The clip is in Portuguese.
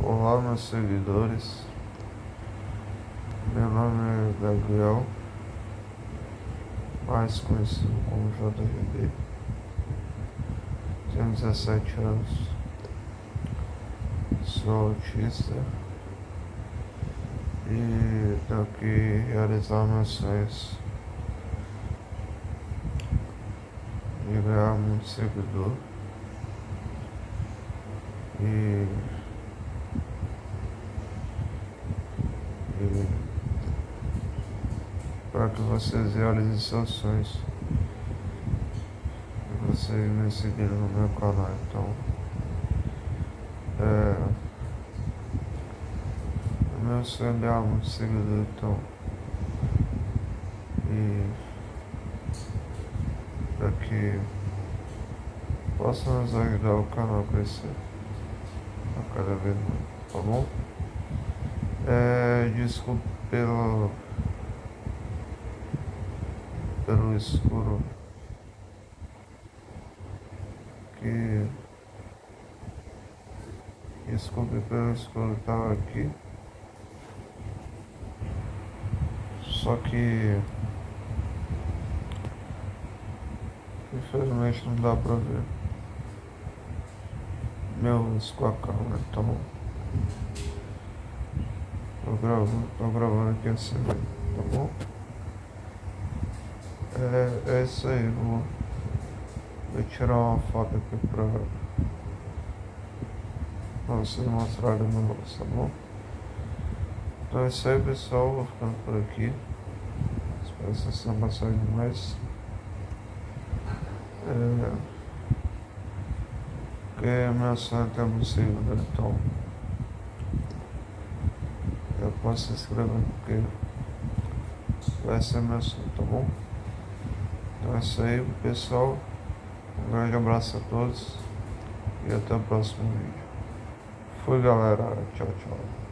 Olá, meus seguidores. Meu nome é Gabriel, mais conhecido como JGB. Tenho 17 anos, sou autista e estou aqui realizar meus sonhos de ganhar muito seguidor e para que vocês realizem seus sonhos e vocês me seguiram no meu canal. Então o meu sonho é ganhar muito seguidor, então, e para que possa nos ajudar o canal a crescer a cada vez mais, tá bom? Desculpe pelo escuro desculpe pelo escuro que tava aqui, só que infelizmente não dá pra ver meu rosto com a câmera, então tô gravando aqui assim, tá bom? É isso aí, vou tirar uma foto aqui pra vocês mostrarem meu rosto, tá bom? Então é isso aí, pessoal, vou ficando por aqui. Espero que vocês tenham gostado demais. Porque meu sonho é muito seguidor, então eu posso se inscrever porque vai ser meu sonho, tá bom? Então é isso aí, pessoal. Um grande abraço a todos e até o próximo vídeo. Fui, galera. Tchau, tchau.